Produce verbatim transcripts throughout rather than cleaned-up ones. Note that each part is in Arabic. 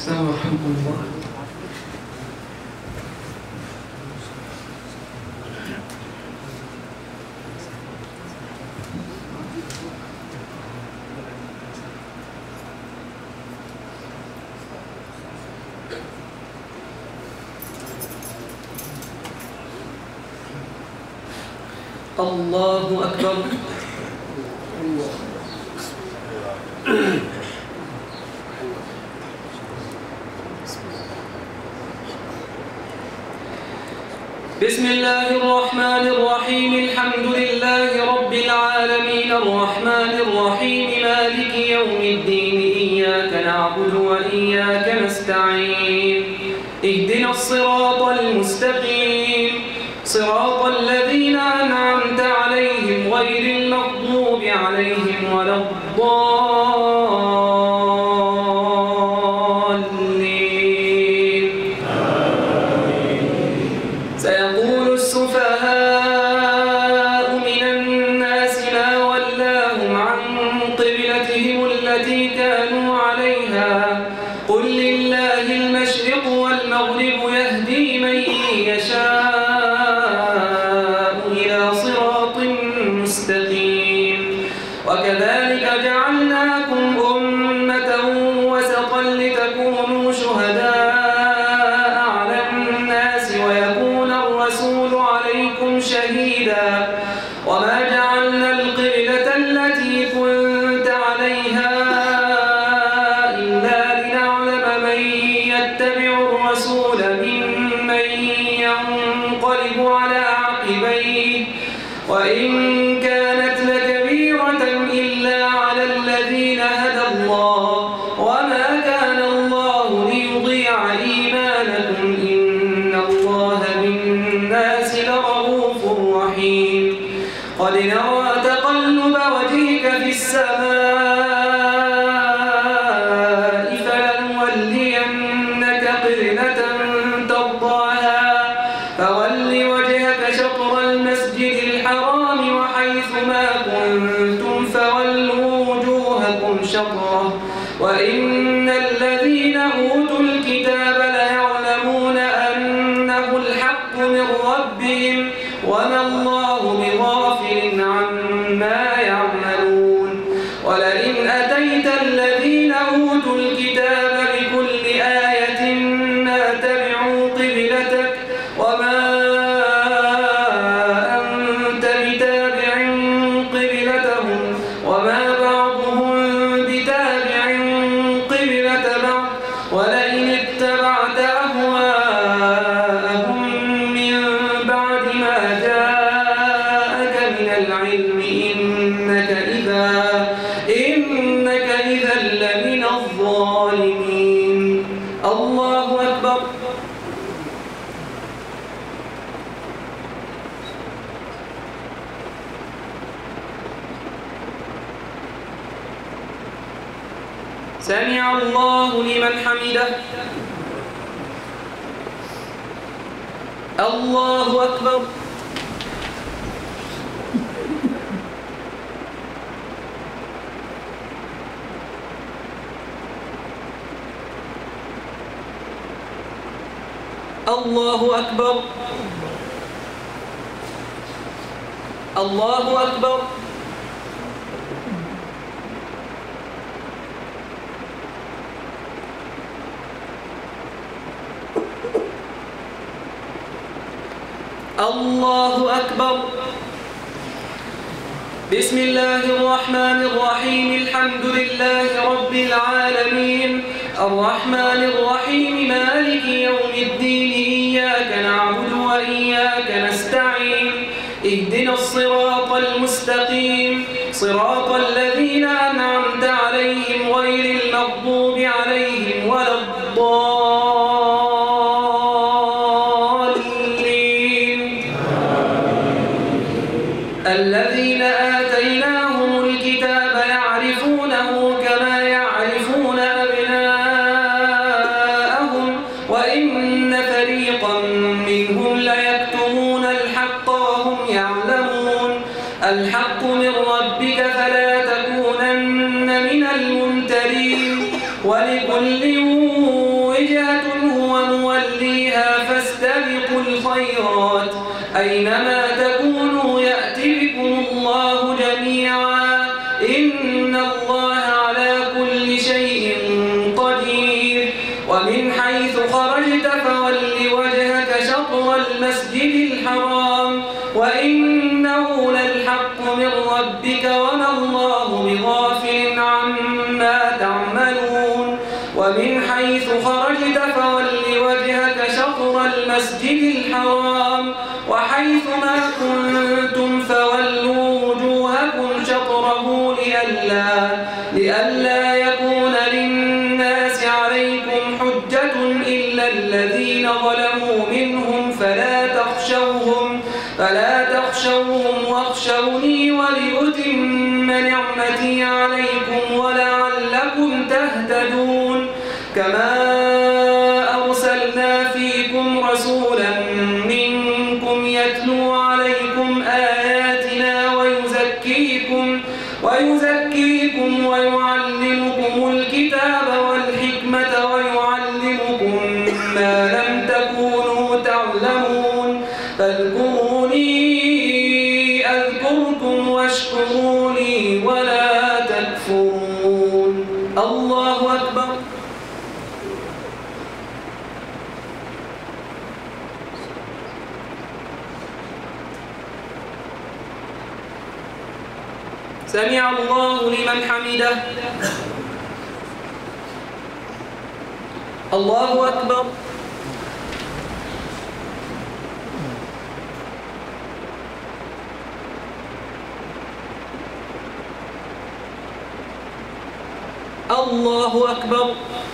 السلام ورحمة الله. الله أكبر. بسم الله الرحمن الرحيم. الحمد لله رب العالمين الرحمن الرحيم مالك يوم الدين إياك نعبد وإياك نستعين اهدنا الصراط المستقيم صراط الذين أنعمت عليهم غير المغضوب عليهم ولا الضالين. سيقول السفهاء من الناس ما ولاهم عن قبلتهم التي كانوا عليها قل لله المشرق والمغرب يهدي من يشاء وكذلك جعلناكم أمة وسطا لتكونوا شهداء على الناس ويكون الرسول عليكم شهيدا وما جعلنا القبلة التي كنت عليها إلا لنعلم من يتبع الرسول ممن ينقلب على عقبيه وإن كانت لكبيرة إلا على الذين هدى الله وما كان الله ليضيع إيمانكم إن الله بالناس لرؤوف رحيم. قد نرى تقلب وجهك في السماء فلنولينك قبلة ترضاها فول وجهك شطر المسجد الحرام وحيث ما كنتم فولوا وجوهكم شطره وإن الذين أوتوا الكتاب ليعلمون أنه الحق من ربهم وما الله بغافل عما يعملون. ولئن أتيت الذين أوتوا الكتاب بكل آية ما تبعوا قبلتك وما أنت بتابع قبلتهم وما بعضهم بتابع قبلة بعض ولئن اتبعت أهواءهم من بعد ما جاءك من العلم إنك إذا إنك إذا لمن الظالمين. الله أكبر. سمع الله لمن حمده. الله أكبر. الله أكبر. الله أكبر. الله أكبر. بسم الله الرحمن الرحيم. الحمد لله رب العالمين الرحمن الرحيم مالك يوم الدين إياك نعبد وإياك نستعين اهدنا الصراط المستقيم صراط الذين أنعمت عليهم غير المغضوب عليهم ولا الضالين. الذين آتيناهم الكتاب يعرفونه كما يعرفون أبناءهم وإن فريقا منهم ليكتمون الحق وهم يعلمون. الحق من ربك فلا تكونن من الممترين ولكل عما تعملون ومن حيث خرجت فول وجهك شطر المسجد الحرام وحيث ما كنتم فولوا وجوهكم شطره لئلا, لئلا يكون للناس عليكم حجة إلا الذين ظلموا منهم فلا تخشوهم, فلا تخشوهم واخشوني ولأتم نعمتي عليكم ولعلكم تهتدون كما أرسلنا فيكم رسولا منكم يتلو عليكم آياتنا ويزكيكم, ويزكيكم ويعلمكم الكتاب والحكمة ويعلمكم ما لم تكونوا تعلمون فاذكروني أذكركم واشكروا لي ولا تكفرون. الله أكبر. سمع الله لمن حمده. الله أكبر. الله أكبر.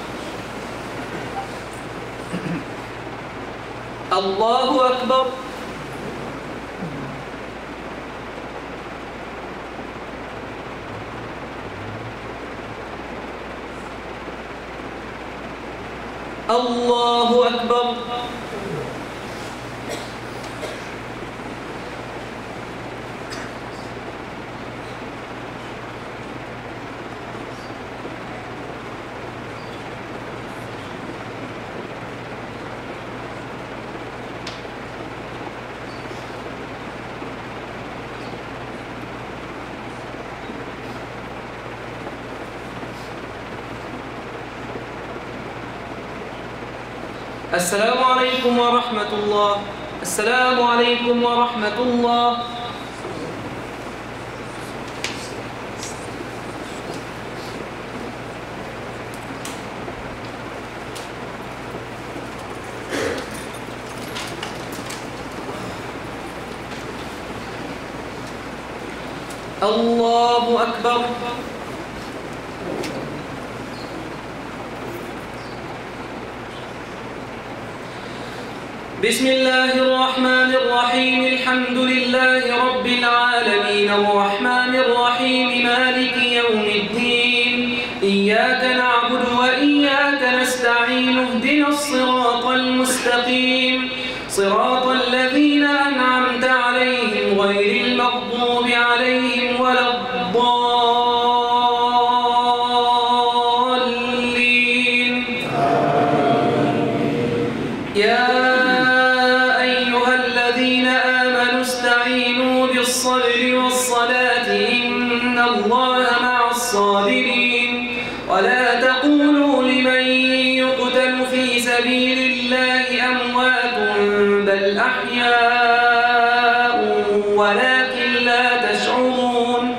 الله أكبر. الله أكبر. السلام عليكم ورحمة الله. السلام عليكم ورحمة الله. الله أكبر. بسم الله الرحمن الرحيم الحمد لله رب العالمين الرحمن الرحيم مالك يوم الدين إياك نعبد وإياك نستعين اهدنا الصراط المستقيم صراط الذين أنعمت عليهم غير المغضوب عليهم ولا الضالين. يا بالصبر والصلاة إن الله مع الصابرين ولا تقولوا لمن يقتل في سبيل الله أموات بل أحياء ولكن لا تشعرون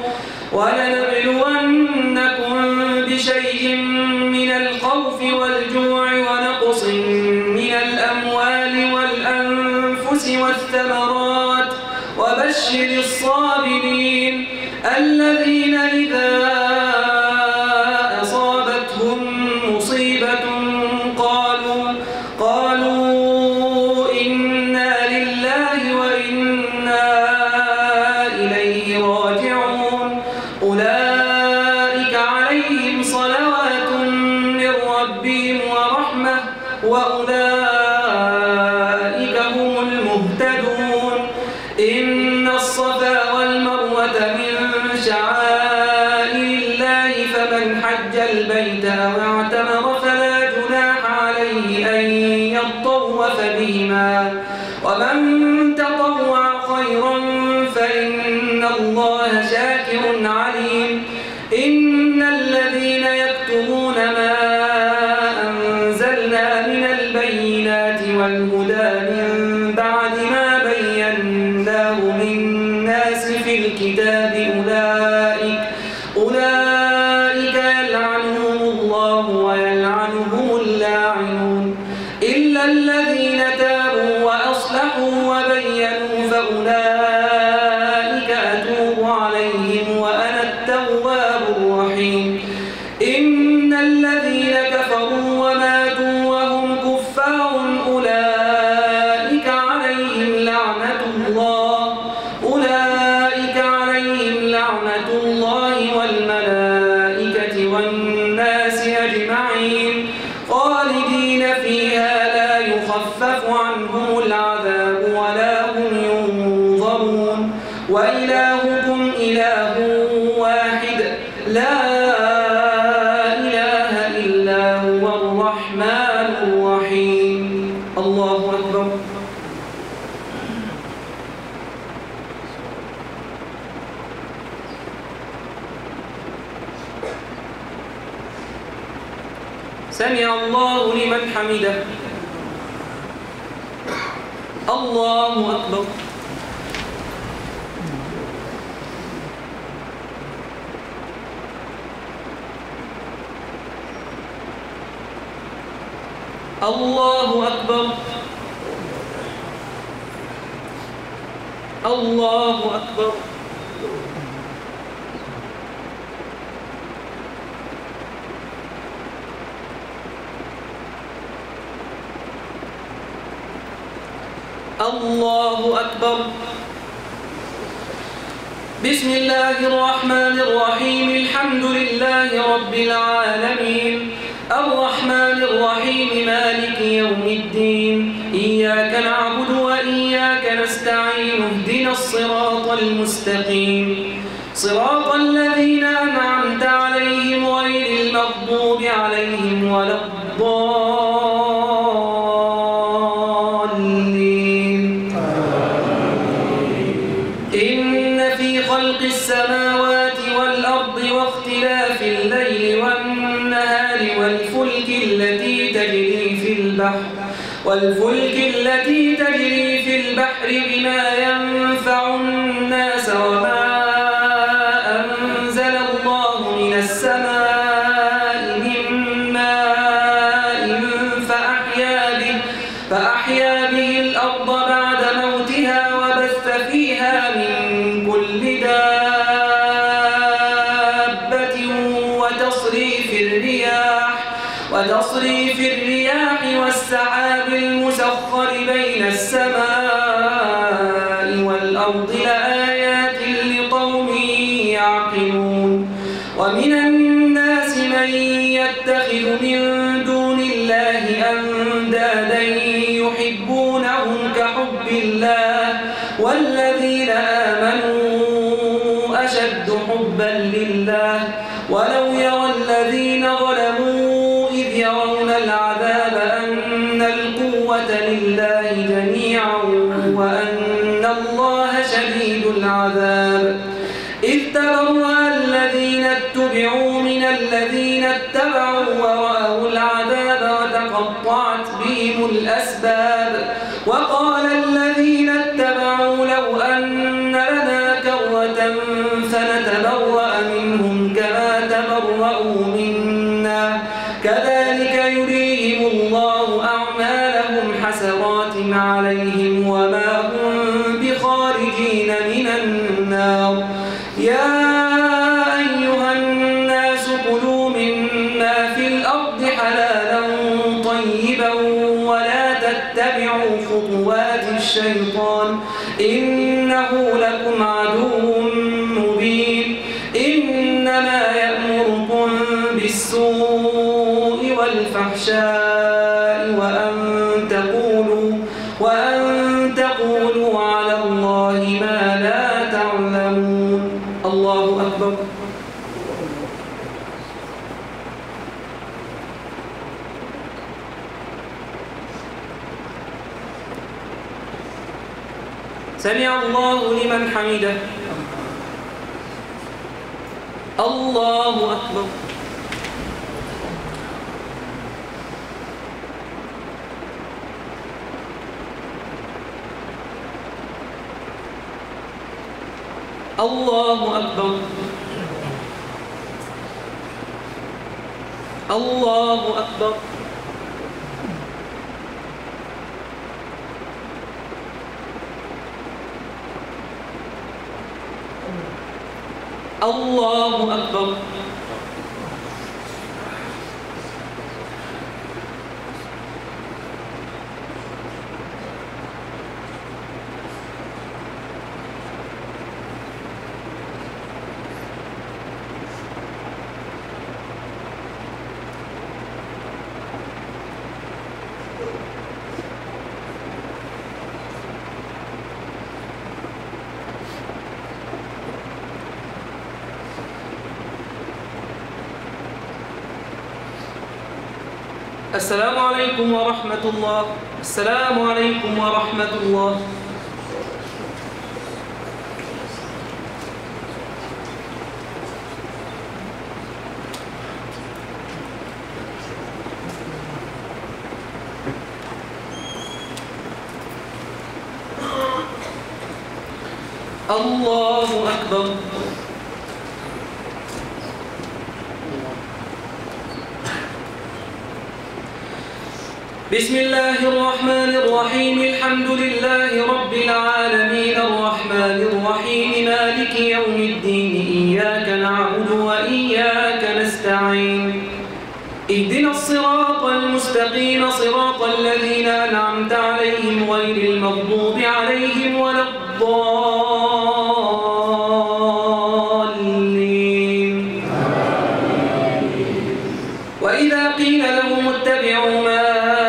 ولنبلونكم بشيء من الخوف والجوع ونقص من الأموال والأنفس والثمرات وبشر الصابرين الذين إذا أصابتهم مصيبة قالوا قالوا إنا لله وإنا إليه راجعون أولئك عليهم صلوات من ربهم ورحمة وأولئك هم المهتدون. إن الصفا والمروة من شعائر الله فمن حج البيت أو اعتمر فلا جناح عليه أن يطوف بهما ومن تطوع خيرا فإن الله شاكر عليم. إن الذين يكتمون ما أنزلنا من البينات والهدى من بعد ما بيناه للناس في الكتاب أولئك, أولئك سمع الله لمن حمده. الله أكبر. الله أكبر. الله أكبر. الله أكبر. بسم الله الرحمن الرحيم. الحمد لله رب العالمين، الرحمن الرحيم، مالك يوم الدين، إياك نعبد وإياك نستعين، اهدنا الصراط المستقيم، صراط الذين أنعمت عليهم غير المغضوب عليهم ولا الضالين. إن في خلق السماوات والأرض واختلاف الليل والنهار والفلك التي تجري في البحر والفلك التي تجري في البحر بما ينفع الناس وما أنزل الله من السماء من ماء فأحيا به فأحيا به الأرض بعد موتها وبث فيها من كل دابة وتصريف الرياح وتصريف الرياح والسحاب المسخر بين السماء والأرض لآيات لقوم يعقلون. ومن الناس من يتخذ من دون الله أندادا يحبونهم كحب الله والذين آمنوا أشد حبا لله ولو يرى الذين ظلموا إذ يرون العذاب أن القوة لله جميعا وأن الله شديد العذاب. إذ تبرأ الذين اتبعوا من الذين اتبعوا ورأوا العذاب وتقطعت بهم الأسباب. وقال الذين اتبعوا لو أن لنا كرة فنتبرأ منهم كما تبرأوا منا كذلك يريهم الله أعمالهم حسرات عليهم وما هم بخارجين من النار. يا أيها الناس كلوا مما في الأرض حلالا طيبا ولا تتبعوا خطوات الشيطان إنه لكم عدو مبين. إنما يأمركم بالسوء والفحشاء وأن تقولوا وأن تقولوا على الله ما لا تعلمون. الله أكبر. سمع الله لمن حمده. الله أكبر. الله أكبر. الله أكبر. الله أكبر. السلام عليكم ورحمة الله. السلام عليكم ورحمة الله. الله أكبر. بسم الله الرحمن الرحيم. الحمد لله رب العالمين الرحمن الرحيم مالك يوم الدين إياك نعبد وإياك نستعين اهدنا الصراط المستقيم صراط الذين أنعمت عليهم غير المغضوب عليهم ولا الضالين. وإذا قيل لهم اتبعوا ما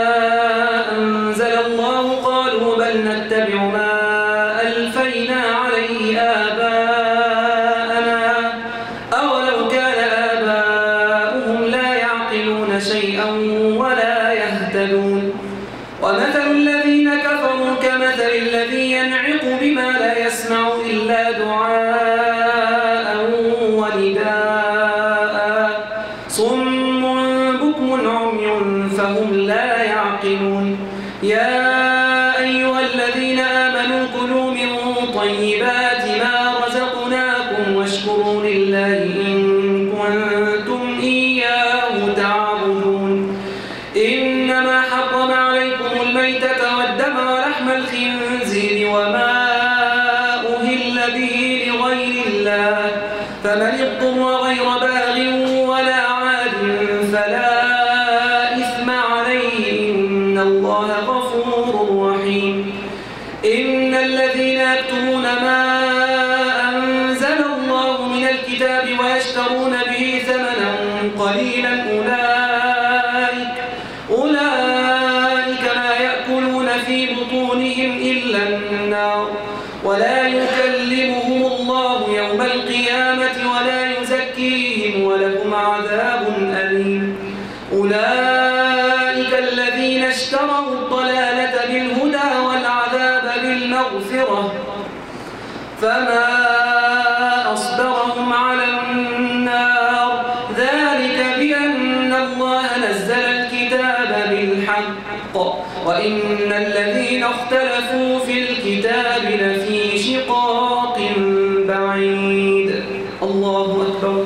فما أصبرهم على النار ذلك بأن الله نزل الكتاب بالحق وإن الذين اختلفوا في الكتاب لفي شقاق بعيد. الله أكبر.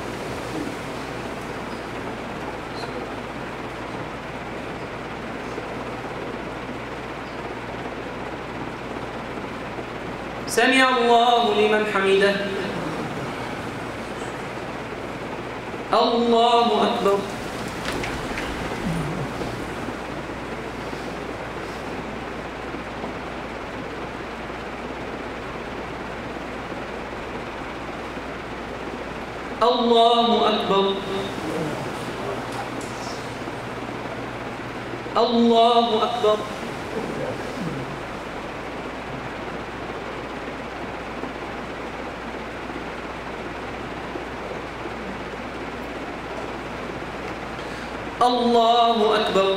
سمع الله لمن حمده. الله أكبر. الله أكبر. الله أكبر. الله أكبر.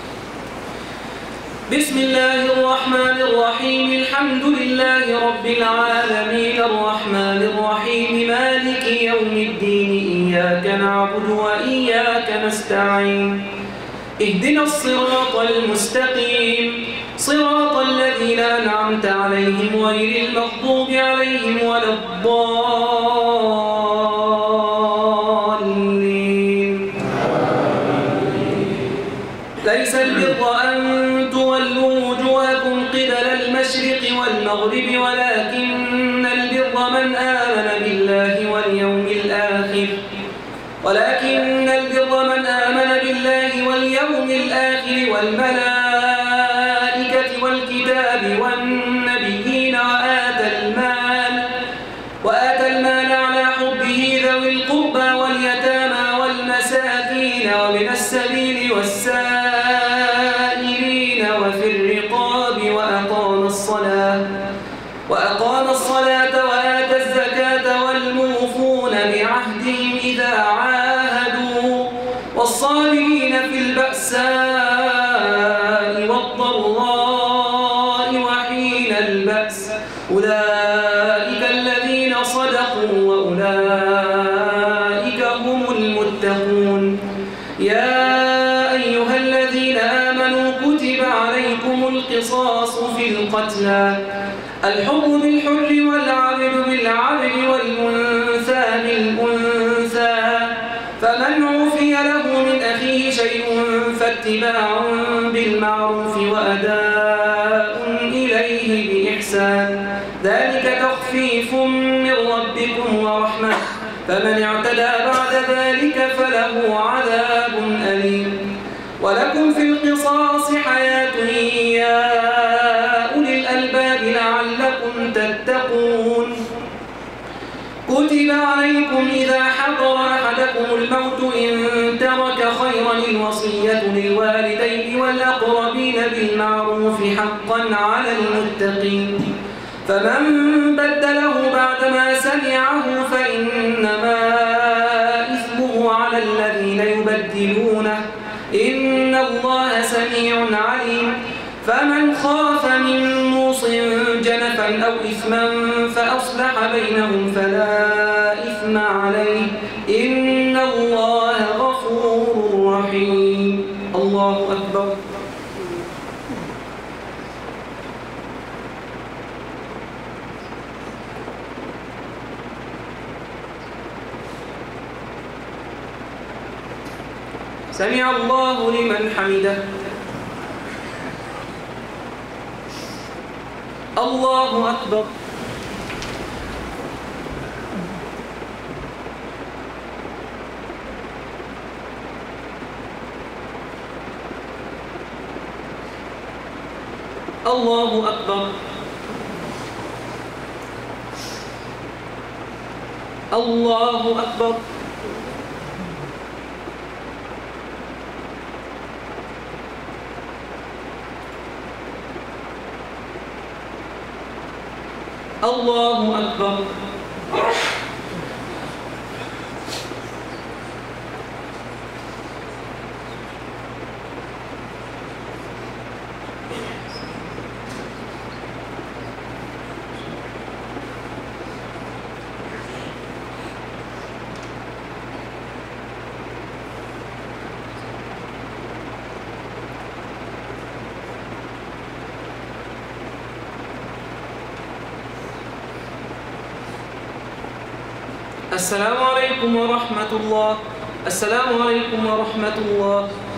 بسم الله الرحمن الرحيم. الحمد لله رب العالمين الرحمن الرحيم مالك يوم الدين إياك نعبد وإياك نستعين اهدنا الصراط المستقيم صراط الذين أنعمت عليهم غير المغضوب عليهم ولا الضالين. ليس البر أن تولوا وجوهكم قبل المشرق والمغرب ولكن البر من آمن بالله واليوم الآخر ولكن البر من آمن بالله واليوم الآخر والملائكة والكتاب والنبيين وآتى المال وآتى المال على حبه ذوي القربى واليتامى والمساكين ومن السبيل والسائلين وفي الرقاب وأقام الصلاة وأقام الصلاة وآتى الزكاة والموفون بعهدهم إذا عاهدوا والصابرين في البأساء والضراء وحين البأس أولئك الذين صدقوا وأولئك هم المتقون. يا أيها الذين آمنوا كتب عليكم القصاص في القتلى الحر بالحر والعبد عُفِيَ له من أخيه شيء فاتباع بالمعروف وأداء إليه بإحسان ذلك تخفيف من ربكم ورحمة فمن اعتدى بعد ذلك فله عذاب أليم ولكم في القصاص حياة يا أولي الألباب لعلكم تتقون كتب عليكم إذا حضر أحدكم الموت إن ترك خيرا الوصية للوالدين والأقربين بالمعروف حقا على المتقين فمن بدله بعدما سمعه فإنما إثمه على الذين يبدلونه إن الله سميع عليم فمن خاف من موص جنفا أو إثما فأصلح بينهم فلا إثم عليه إن الله غفور رحيم. الله أكبر. سمع الله لمن حمده. الله أكبر. الله أكبر. الله أكبر. الله أكبر. السلام عليكم ورحمة الله. السلام عليكم ورحمة الله.